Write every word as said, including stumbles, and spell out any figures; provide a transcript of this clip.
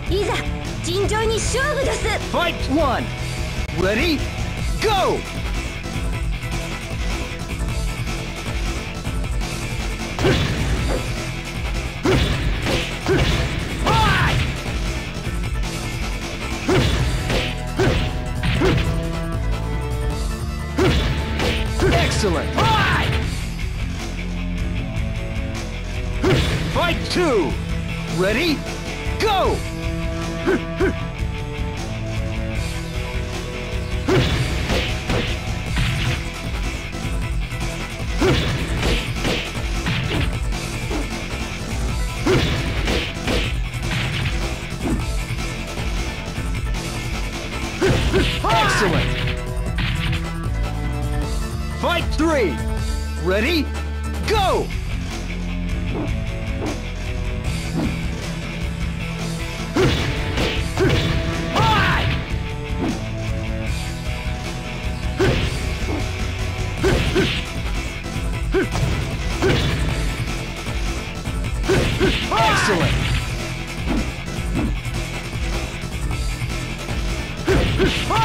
いざ尋常に勝負です。 Fight one. Ready? Go! Excellent! Fight two! Ready? Go! Excellent! Fight three! Ready? Go! Excellent!